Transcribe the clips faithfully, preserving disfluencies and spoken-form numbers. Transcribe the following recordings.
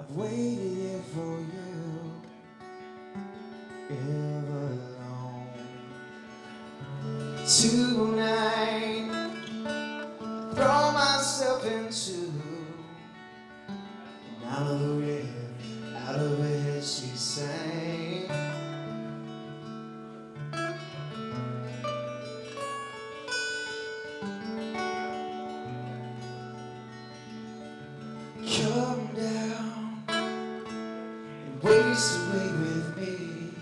I've waited here for you, Everlong. Tonight, throw myself into, and out of the river, out of her head she sang. Come down and waste away with me,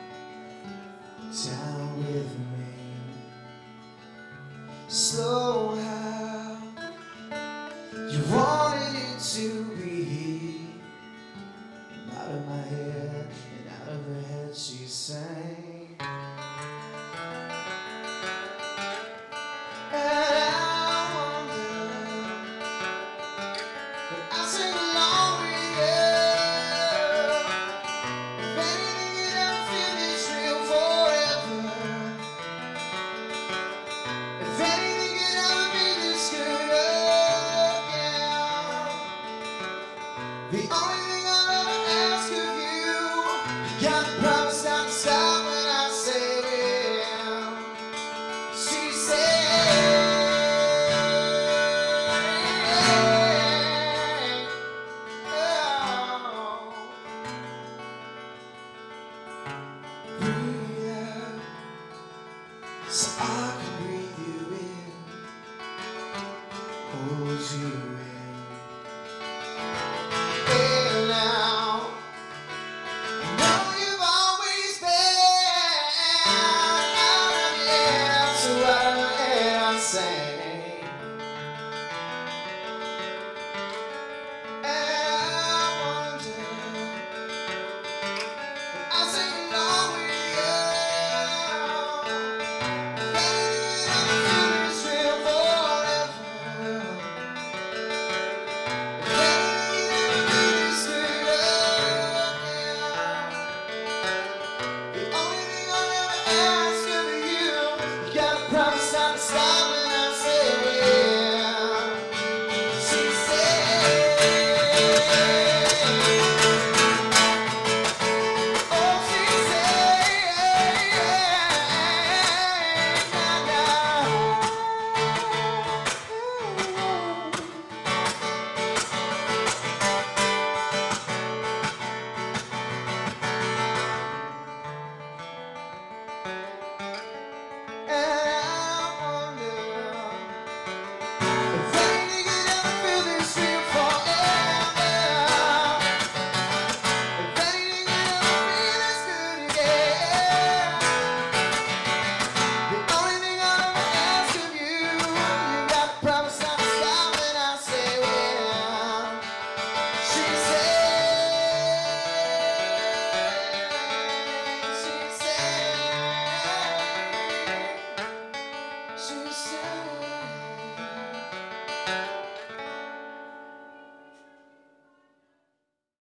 down with me. Slow how you wanted it to be. And out of my head and out of her head she sang. The only